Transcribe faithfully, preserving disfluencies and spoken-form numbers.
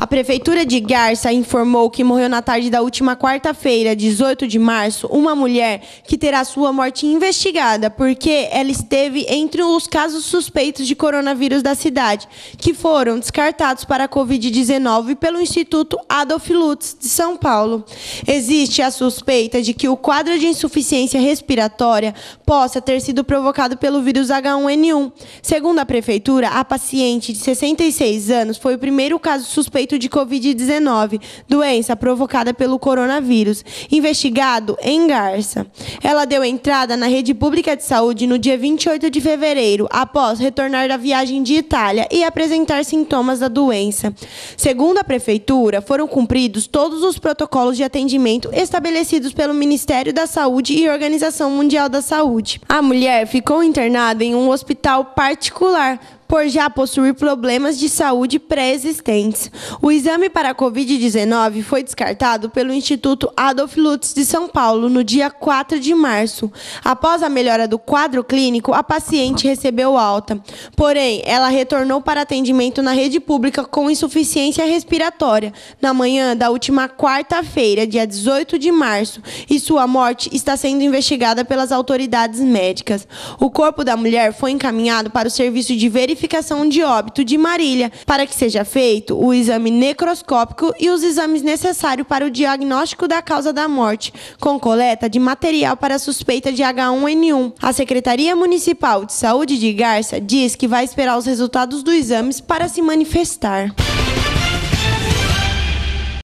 A Prefeitura de Garça informou que morreu na tarde da última quarta-feira, dezoito de março, uma mulher que terá sua morte investigada porque ela esteve entre os casos suspeitos de coronavírus da cidade, que foram descartados para a covid dezenove pelo Instituto Adolf Lutz de São Paulo. Existe a suspeita de que o quadro de insuficiência respiratória possa ter sido provocado pelo vírus agá um ene um. Segundo a Prefeitura, a paciente de sessenta e seis anos foi o primeiro caso suspeito de covid dezenove, doença provocada pelo coronavírus, investigado em Garça. Ela deu entrada na rede pública de saúde no dia vinte e oito de fevereiro, após retornar da viagem de Itália e apresentar sintomas da doença. Segundo a Prefeitura, foram cumpridos todos os protocolos de atendimento estabelecidos pelo Ministério da Saúde e Organização Mundial da Saúde. A mulher ficou internada em um hospital particular, por já possuir problemas de saúde pré-existentes. O exame para a covid dezenove foi descartado pelo Instituto Adolf Lutz de São Paulo no dia quatro de março. Após a melhora do quadro clínico, a paciente recebeu alta. Porém, ela retornou para atendimento na rede pública com insuficiência respiratória na manhã da última quarta-feira, dia dezoito de março, e sua morte está sendo investigada pelas autoridades médicas. O corpo da mulher foi encaminhado para o serviço de verificação verificação de óbito de Marília, para que seja feito o exame necroscópico e os exames necessários para o diagnóstico da causa da morte, com coleta de material para a suspeita de agá um ene um. A Secretaria Municipal de Saúde de Garça diz que vai esperar os resultados dos exames para se manifestar.